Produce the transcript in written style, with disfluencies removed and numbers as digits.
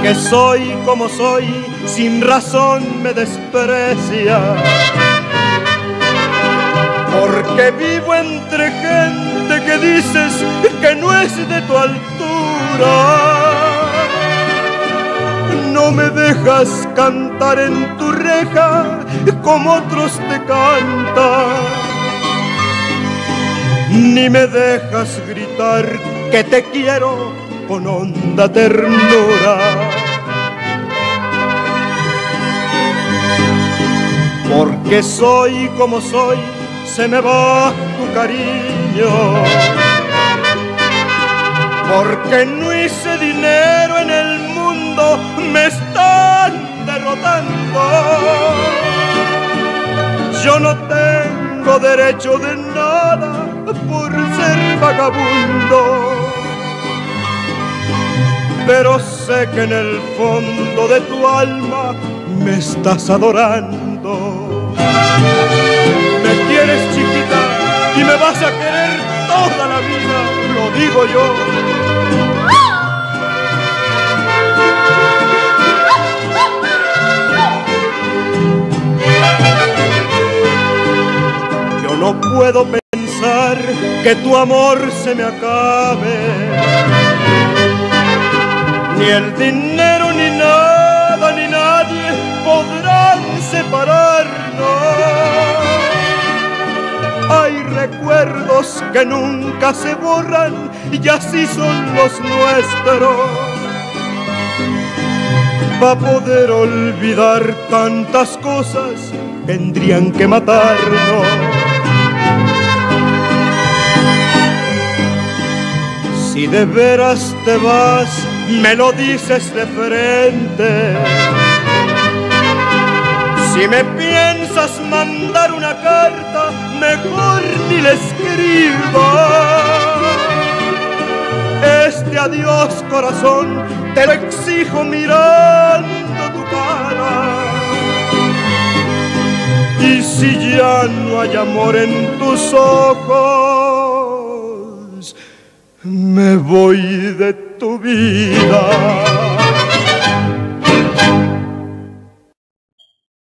Porque soy como soy, sin razón me desprecia. Porque vivo entre gente que dices que no es de tu altura. No me dejas cantar en tu reja como otros te cantan, ni me dejas gritar que te quiero con honda ternura. Porque soy como soy, se me va tu cariño. Porque no hice dinero en el mundo, me están derrotando. Yo no tengo derecho de nada por ser vagabundo, pero sé que en el fondo de tu alma me estás adorando. Me quieres, chiquita, y me vas a querer toda la vida, lo digo yo. Yo no puedo pensar que tu amor se me acabe, ni el dinero, ni nada, ni nadie podrán separarnos. Hay recuerdos que nunca se borran y así son los nuestros. Para poder olvidar tantas cosas tendrían que matarnos. Si de veras te vas, me lo dices de frente. Si me piensas mandar una carta, mejor ni le escribas. Este adiós, corazón, te lo exijo mirando tu cara. Y si ya no hay amor en tus ojos, me voy de tu vida.